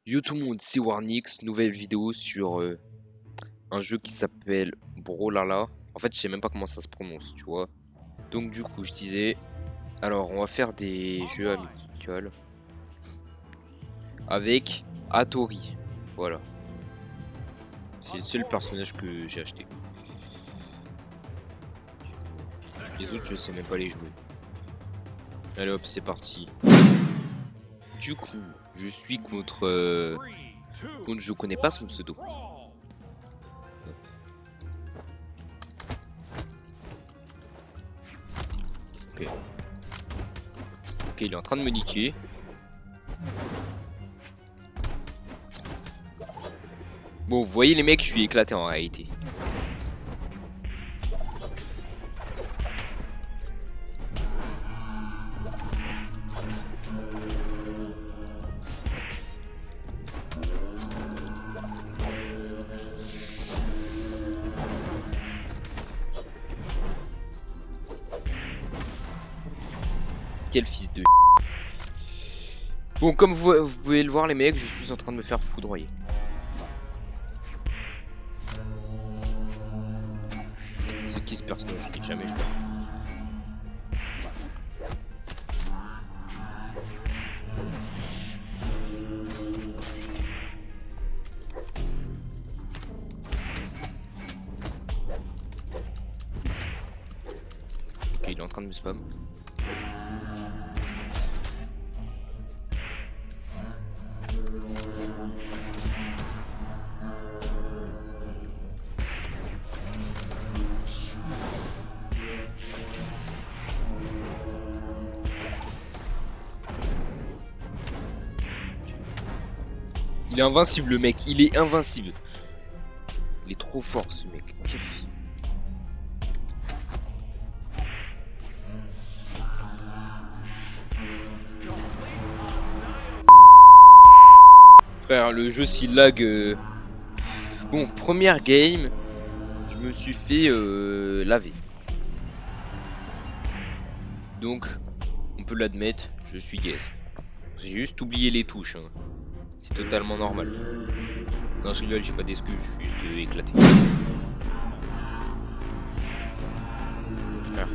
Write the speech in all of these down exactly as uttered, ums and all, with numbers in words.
Yo tout le monde, c'est Warnix, nouvelle vidéo sur euh, un jeu qui s'appelle Brawlhalla. En fait, je sais même pas comment ça se prononce, tu vois. Donc du coup, je disais, alors on va faire des jeux amicaux avec Hattori. Voilà, c'est le seul personnage que j'ai acheté. Les autres, je sais même pas les jouer. Allez hop, c'est parti. Du coup, je suis contre... Euh, contre je connais pas son pseudo. Ok. Ok, il est en train de me niquer. Bon, vous voyez les mecs, je suis éclaté en réalité. Quel fils de... Bon, comme vous, vous pouvez le voir les mecs, je suis en train de me faire foudroyer. C'est qui ce personnage? Je n'ai jamais joué. Ok, il est en train de me spam. Il est invincible le mec, il est invincible. Il est trop fort ce mec. Quel fille. Frère, le jeu s'il lag... Euh... Bon, première game, je me suis fait euh, laver. Donc, on peut l'admettre, je suis gaze. J'ai juste oublié les touches. Hein. C'est totalement normal. Non, je rigole, j'ai pas d'excuses, je suis juste euh, éclaté. Frère.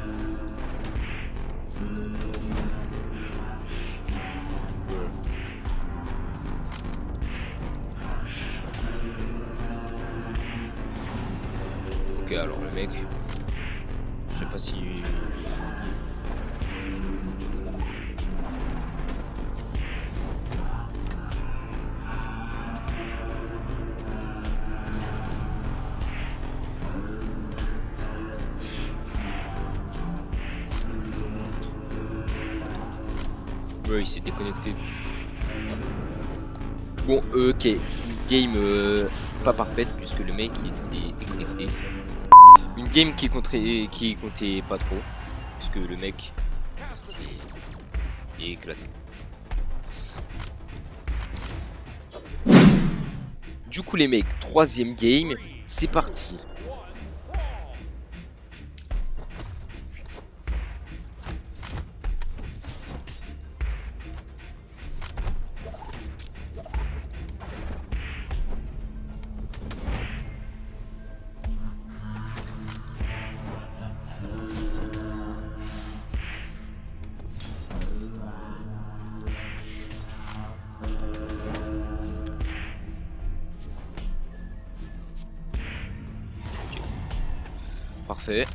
Ok, alors le mec, je sais pas si... Ouais, il s'est déconnecté. Bon, euh, ok, une game euh, pas parfaite puisque le mec il s'est déconnecté. Une game qui comptait, qui comptait pas trop puisque le mec s'est éclaté. Du coup les mecs, troisième game, c'est parti. Parfait.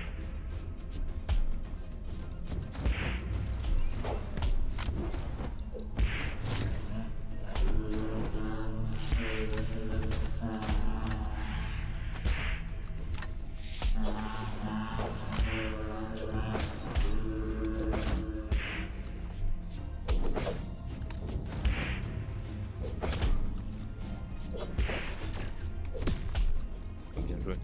Bien joué.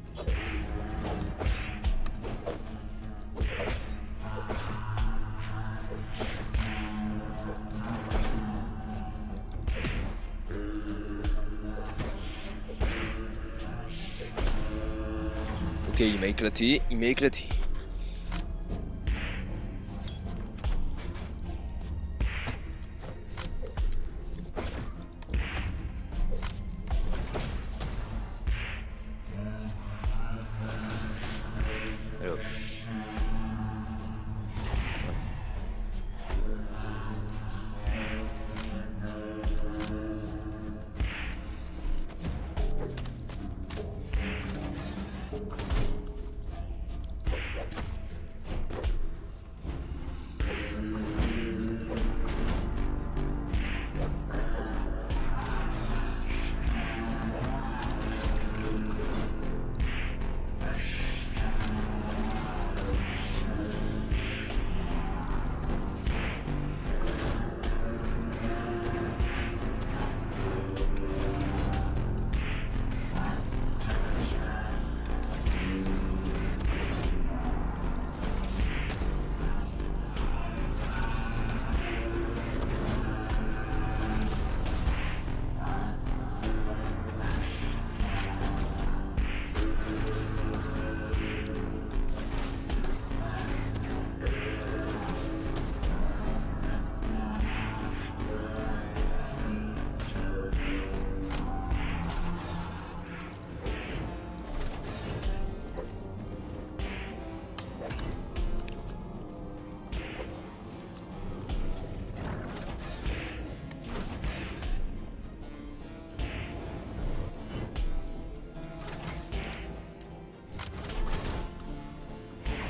Ok, il m'a éclaté, il m'a éclaté.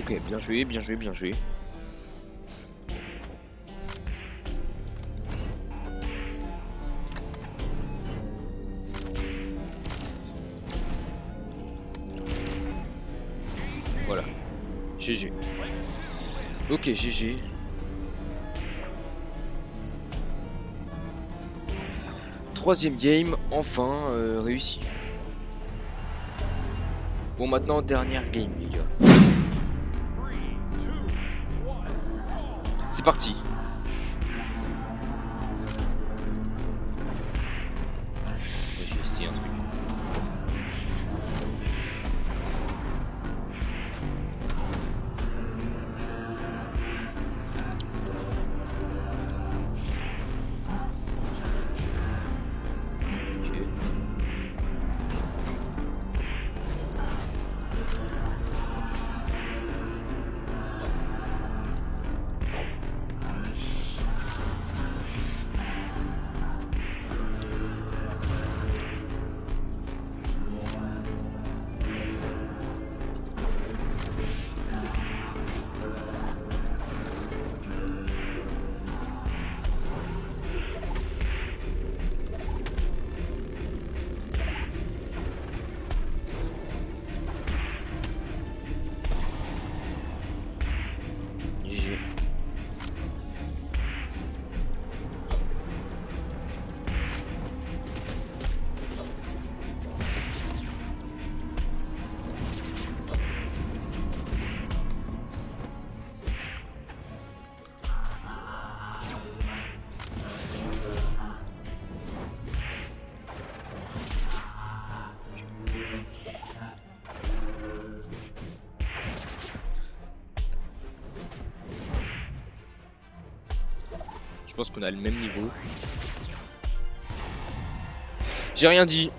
Ok, bien joué, bien joué, bien joué. Voilà. G G. Ok, G G. Troisième game, enfin euh, réussi. Bon, maintenant, dernière game, les gars. C'est parti. J'ai essayé un truc. Je pense qu'on a le même niveau. J'ai rien dit.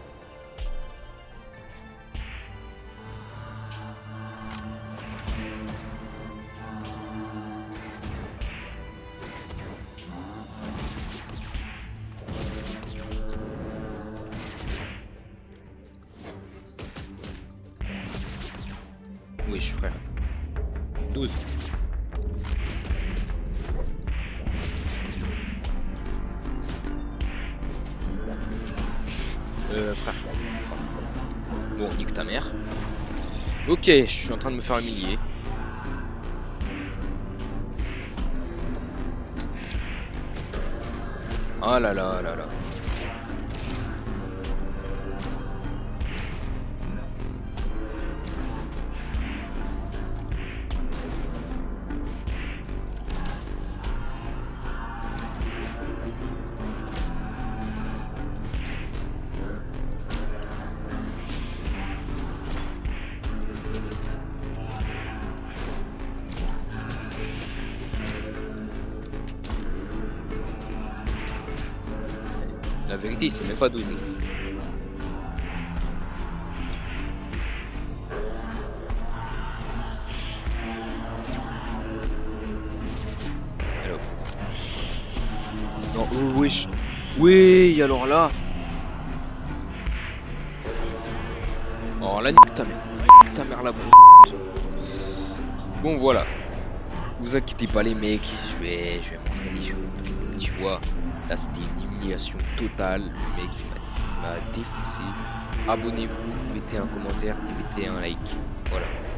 Wesh frère. douze. Euh, frère. Bon, nique ta mère. Ok, je suis en train de me faire humilier. Ah là là là là. La vérité, il s'est même pas donné. Alors. Non, oh, wesh. Oui, alors là. Oh là, nique ta mère. Nique ta mère là. Bon, voilà. Vous inquiétez pas, les mecs. Je vais, je vais m'entraîner, je vais m'entraîner. Tu vois. Là, c'était une humiliation totale. Le mec, il m'a défoncé. Abonnez-vous, mettez un commentaire et mettez un like. Voilà.